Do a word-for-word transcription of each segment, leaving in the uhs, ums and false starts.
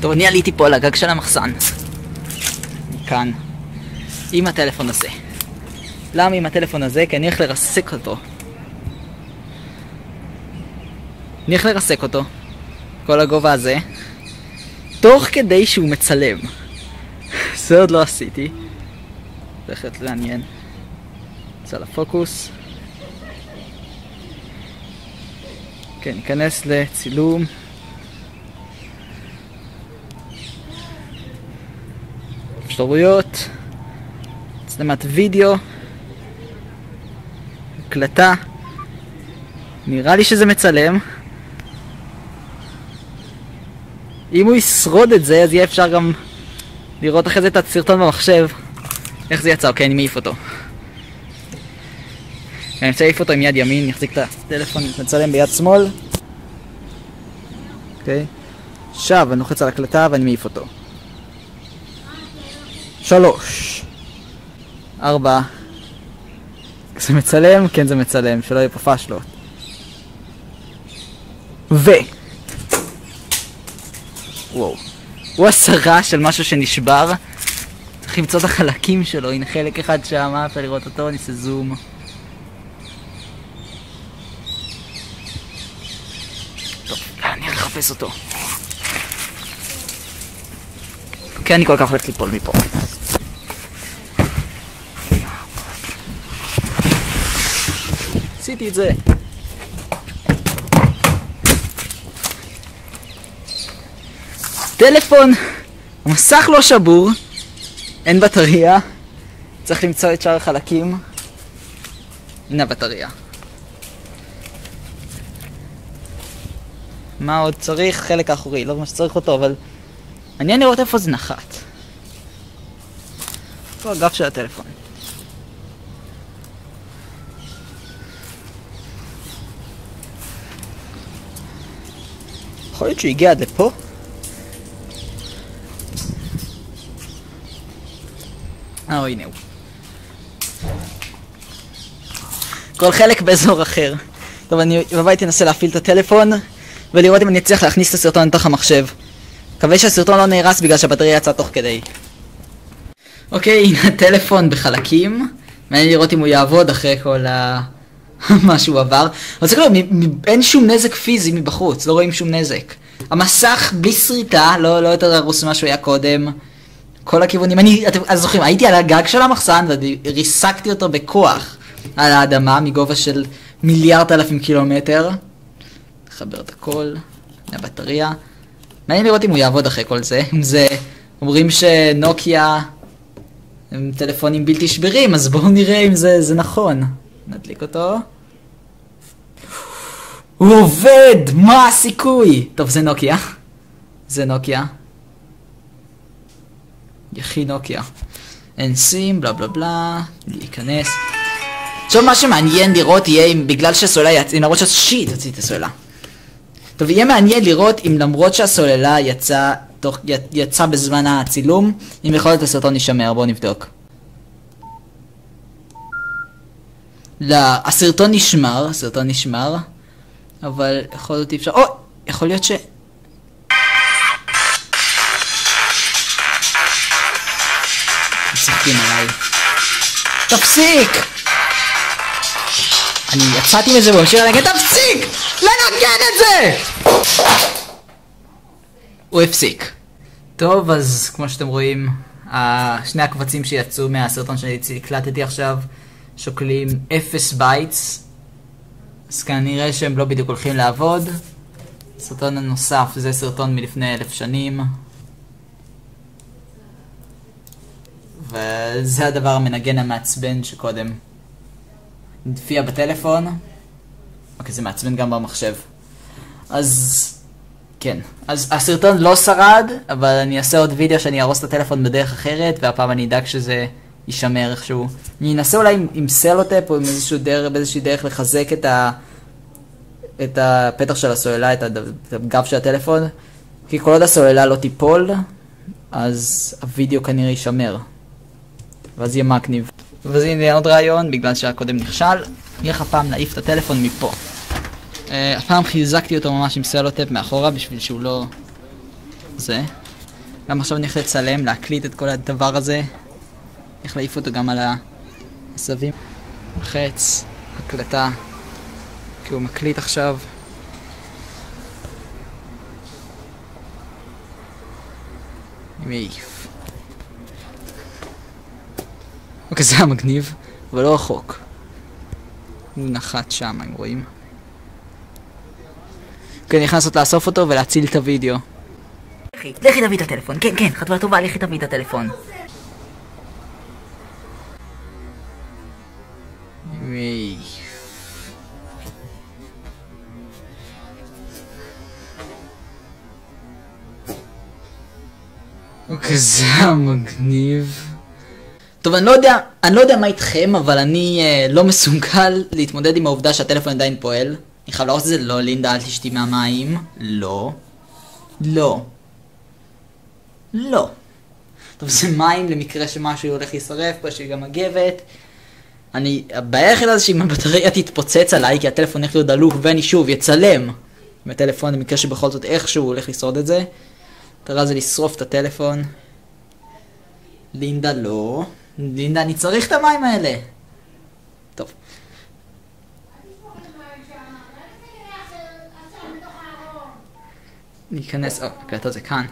טוב, אני עליתי פה על הגג של המחסן. כאן. עם הטלפון הזה. למה עם הטלפון הזה? כי אני הולך לרסק אותו. אני הולך לרסק אותו. כל הגובה הזה. תוך כדי שהוא מצלם. זה עוד לא עשיתי. זה הולכת לעניין. יצא לפוקוס. כן, ניכנס לצילום. אפשרויות. מצלמת וידאו. הקלטה. נראה לי שזה מצלם. אם הוא ישרוד את זה, אז יהיה אפשר גם לראות אחרי זה את הסרטון במחשב. איך זה יצא? אוקיי, אני מעיף אותו. אני רוצה להעיף אותו עם יד ימין, נחזיק את הטלפון, מצלם ביד שמאל. אוקיי. עכשיו אני לוחץ על הקלטה ואני מעיף אותו. שלוש. ארבע. זה מצלם? כן זה מצלם, שלא יהיה פה פשלות. ו... וואו. הוא עשרה של משהו שנשבר. צריך למצוא את החלקים שלו, הנה חלק אחד שם, אפשר לראות אותו, נעשה זום. טוב, אני הולך לחפש אותו. אוקיי, אני כל כך הולך ליפול מפה. עשיתי את זה. טלפון, המסך לא שבור, אין בטריה, צריך למצוא את שאר החלקים. הנה הבטריה. מה עוד צריך? חלק האחורי, לא מה שצריך אותו, אבל מעניין לראות איפה זה נחת. פה הגב של הטלפון. יכול להיות שהוא הגיע עד לפה? אה, הנה הוא. כל חלק באזור אחר. טוב, אני בבית אנסה להפעיל את הטלפון ולראות אם אני אצליח להכניס את הסרטון לתוך המחשב. מקווה שהסרטון לא נהרס בגלל שהבטריה יצאה תוך כדי. אוקיי, הנה הטלפון בחלקים. מעניין לראות אם הוא יעבוד אחרי כל ה... מה שהוא עבר. אבל צריך לראות, אין שום נזק פיזי מבחוץ, לא רואים שום נזק. המסך בלי שריטה, לא, לא יותר הרוס ממה שהוא היה קודם. כל הכיוונים, אני, אתם אז זוכרים, הייתי על הגג של המחסן וריסקתי אותו בכוח על האדמה מגובה של מיליארד אלפים קילומטר. נחבר את הכל, הבטריה. מעניין לראות אם הוא יעבוד אחרי כל זה. אם זה, אומרים שנוקיה הם טלפונים בלתי שברים, אז בואו נראה אם זה, זה נכון. נדליק אותו. הוא עובד! מה הסיכוי? טוב, זה נוקיה. זה נוקיה. יחי נוקיה. אין סים, בלה בלה בלה. להיכנס. עכשיו מה שמעניין לראות יהיה אם בגלל שהסוללה יצא, אם למרות שהשיט הוציא את הסוללה. טוב, יהיה מעניין לראות אם למרות שהסוללה יצא, תוך, יצא בזמן הצילום, אם יכול להיות הסרטון נשמר. בואו נבדוק. לא, הסרטון נשמר, הסרטון נשמר, אבל יכול להיות אפשר, או, יכול להיות ש... משחקים עליי. תפסיק! אני יצאתי מזה במשיר לנגן, תפסיק! לנגן את זה! הוא הפסיק. טוב, אז כמו שאתם רואים, שני הקבצים שיצאו מהסרטון שאני הקלטתי עכשיו, שוקלים אפס בייטס, אז כנראה שהם לא בדיוק הולכים לעבוד. סרטון הנוסף זה סרטון מלפני אלף שנים, וזה הדבר המנגן המעצבן שקודם נדפיע בטלפון. אוקיי, זה מעצבן גם במחשב. אז כן, אז הסרטון לא שרד, אבל אני אעשה עוד וידאו שאני ארוס את הטלפון בדרך אחרת, והפעם אני אדאג שזה יישמר איכשהו. אני אנסה אולי עם, עם סלוטאפ או עם איזשהו דרך, באיזושהי דרך לחזק את, ה, את הפתח של הסוללה, את, הד, את הגב של הטלפון. כי כל עוד הסוללה לא תיפול, אז הוידאו כנראה יישמר. ואז יהיה מגניב. ואז הנה עוד רעיון, בגלל שהקודם נכשל. אני הולך הפעם להעיף את הטלפון מפה. Uh, הפעם חיזקתי אותו ממש עם סלוטאפ מאחורה, בשביל שהוא לא... זה. גם עכשיו אני הולך לצלם, להקליט את כל הדבר הזה. אני הולך להעיף אותו גם על העשבים. לחץ, הקלטה, כי הוא מקליט עכשיו. אני מעיף. אוקיי, זה היה מגניב, אבל לא רחוק. הוא נחת שם, אם רואים. אוקיי, אני יכול לנסות לאסוף אותו ולהציל את הוידאו. לכי, לכי תביא את הטלפון, כן, כן, חתולה טובה, לכי תביא את הטלפון. מעיף. אוקיי, זה היה מגניב. טוב, אני לא יודע, אני לא יודע מה איתכם, אבל אני אה, לא מסוגל להתמודד עם העובדה שהטלפון עדיין פועל. אני חייב להרוס את זה, לא, לינדה, אל תשתי מהמים. לא. לא. לא. טוב, זה מים למקרה שמשהו הולך להישרף, פה יש לי גם מגבת. אני, הבעיה היחידה זה שאם הבטריה תתפוצץ עליי, כי הטלפון הולך להיות דלוק, ואני שוב יצלם עם הטלפון, למקרה שבכל זאת איכשהו הולך לשרוד את זה. תראה זה לשרוף את הטלפון. לינדה לא. לינדה, אני צריך את המים האלה. טוב. ניכנס, או, הקלטה זה כאן.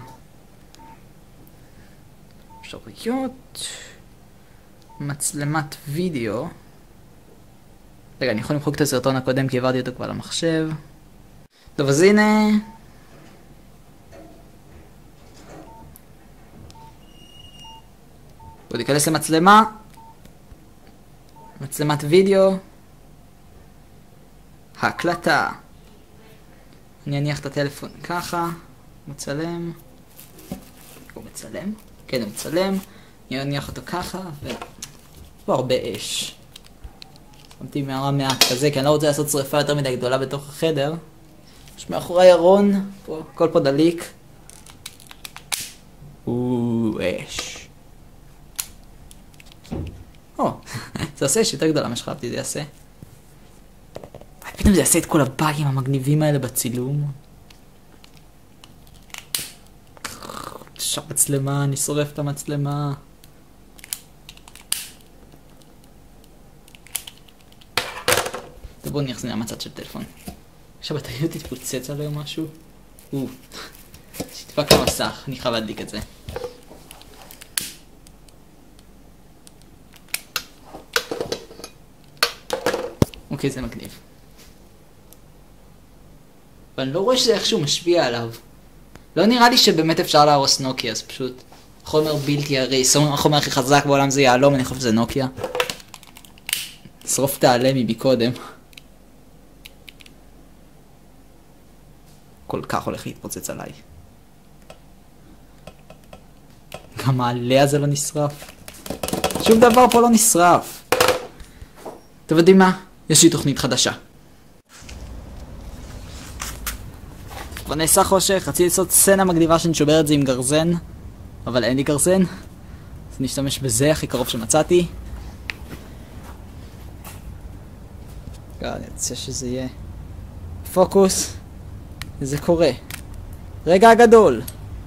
אפשרויות. מצלמת וידאו. רגע, אני יכול למחוק את הסרטון הקודם כי העברתי אותו כבר למחשב. טוב, אז הנה. בואו ניכנס למצלמה. מצלמת וידאו. הקלטה. אני אניח את הטלפון ככה. מצלם. הוא מצלם? כן, הוא מצלם. אני אניח אותו ככה ו... פה הרבה אש. שמתי מערה מעט כזה, כי אני לא רוצה לעשות שריפה יותר מדי גדולה בתוך החדר. יש מאחורי ארון, פה, הכל פה דליק. או, אש. או, זה עושה אש יותר גדולה מה שחשבתי זה יעשה. פתאום זה יעשה את כל הבאגים המגניבים האלה בצילום. שם מצלמה, אני שורף את המצלמה. בואו נחזיר מהצד של טלפון. כשהבטריה תתפוצץ עליו משהו. או, שתדפק המסך, אני חייב להדליק את זה. אוקיי, זה מגניב. אבל אני לא רואה שזה איכשהו משפיע עליו. לא נראה לי שבאמת אפשר להרוס נוקיה, אז פשוט חומר בלתי הריס. החומר הכי חזק בעולם זה יעלום, אני חושב שזה נוקיה. שרוף תעלה מבקודם. כל כך הולך להתפוצץ עליי. גם העלה הזה לא נשרף. שום דבר פה לא נשרף. אתם יודעים מה? יש לי תוכנית חדשה. כבר נעשה חושך, רציתי לעשות סצנה מגניבה שנשובר את זה עם גרזן, אבל אין לי גרזן, אז נשתמש בזה הכי קרוב שמצאתי. אני רוצה שזה יהיה פוקוס, וזה קורה. רגע גדול.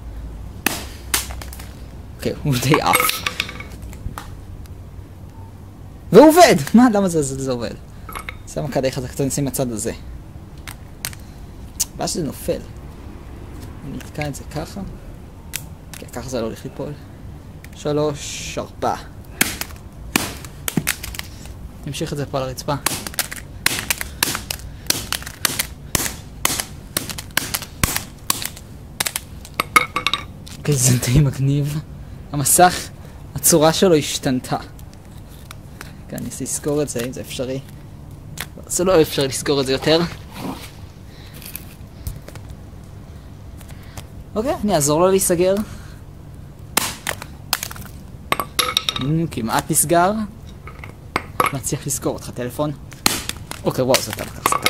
אוקיי, הוא די אף. והוא עובד! מה? למה זה, זה, זה עובד? זה המכה די חזק, קצת נשים מהצד הזה. הבעיה שזה נופל. אני נתקע את זה ככה. כן, ככה זה לא הולך ליפול. שלוש, ארבע. נמשיך את זה פה על הרצפה. אוקיי, זה די מגניב. המסך, הצורה שלו השתנתה. כן, אני אנסה לזכור את זה, אם זה אפשרי. זה לא אפשר לזכור את זה יותר. אוקיי, אני אעזור לו להיסגר. כמעט נסגר. נצליח לזכור אותך טלפון. אוקיי, וואו, זה טוב, זה טוב.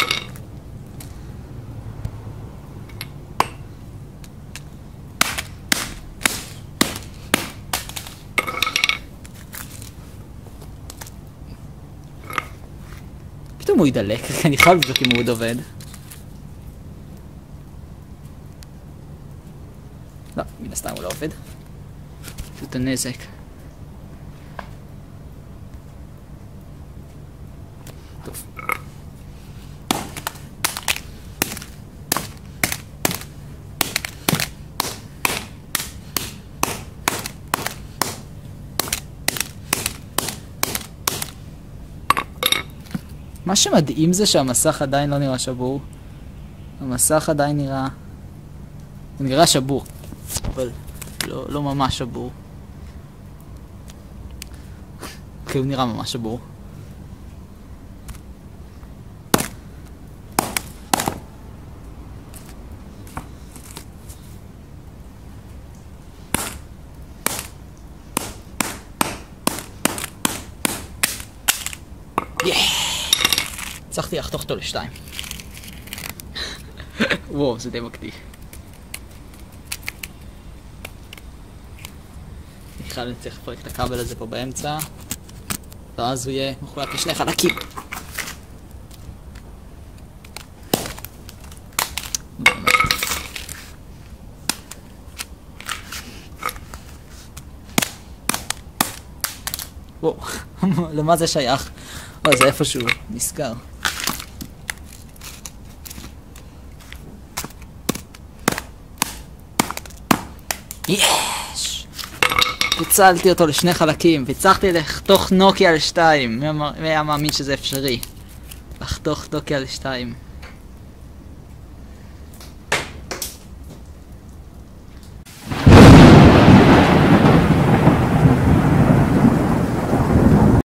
פתאום הוא ידלק, אני חייב לבדוק אם הוא עוד עובד. לא, מן הסתם הוא לא עובד. עובד? את הנזק. טוב. מה שמדהים זה שהמסך עדיין לא נראה שבור. המסך עדיין נראה... הוא נראה שבור, אבל לא, לא ממש שבור. כי הוא נראה ממש שבור. הצלחתי לחתוך אותו לשתיים. וואו, זה די מקדי. בכלל אני צריך לפרק את הכבל הזה פה באמצע, ואז הוא יהיה מחולק לשני חלקים. וואו, למה זה שייך? או, זה איפשהו נסגר. יש! פיצלתי אותו לשני חלקים, והצלחתי לחתוך נוקיה לשתיים. מי היה מאמין שזה אפשרי? לחתוך נוקיה לשתיים.